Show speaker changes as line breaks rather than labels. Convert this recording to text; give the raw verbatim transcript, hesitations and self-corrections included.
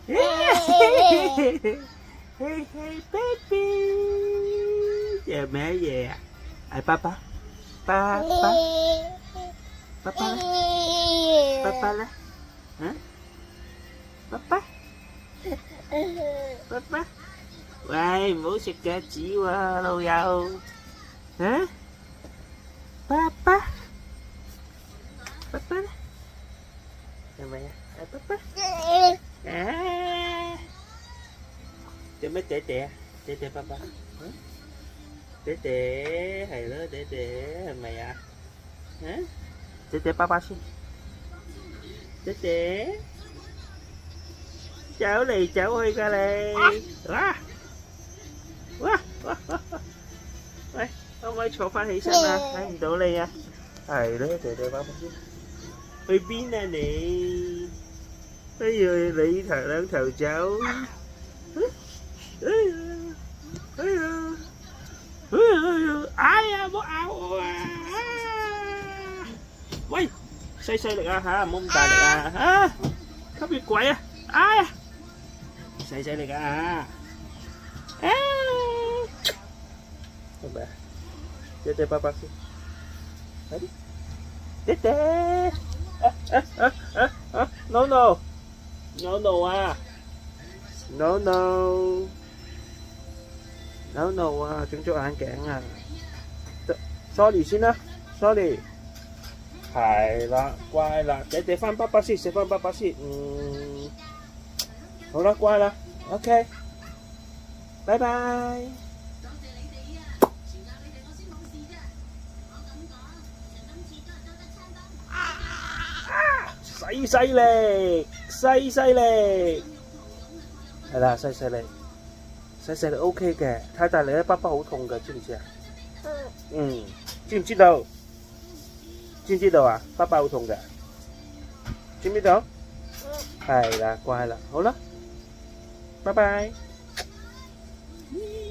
Hey hey baby, chờ mẹ về à? Ai papa, papa, papa, papa đó, hả? Papa, papa, vậy bố sẽ kể chị qua lâu lâu, hả? Papa, papa, chờ mẹ, ai papa, à. Cho mấy tệ tệ tệ tệ papa tệ tệ hay đó tệ tệ mày à hả tệ tệ papa xin tệ tệ cháu này cháu ơi ra đây quá quá đây ông ơi chỗ pha thị sao nè đây đổ lên nha hay đó tệ tệ papa xin ơi pin nè nè bây giờ lấy thằng đang thầu cháu ai à bố áo à quay xây xây được à hả mông tài được à hả không bị quậy à ai à xây xây được à à không bà tê tê papa xin đấy tê tê no no no no à no no no no à chúng cho ăn kẹn à sorry xin á sorry 係啦乖啦你哋翻爸爸先食翻爸爸先嗯好啦乖啦 OK 拜拜細細力細細力係啦細細力細細力 OK 嘅太大力咧爸爸好痛嘅知唔知啊嗯知唔知道知唔知道啊爸爸好痛嘅知唔知道係啦乖啦好啦拜拜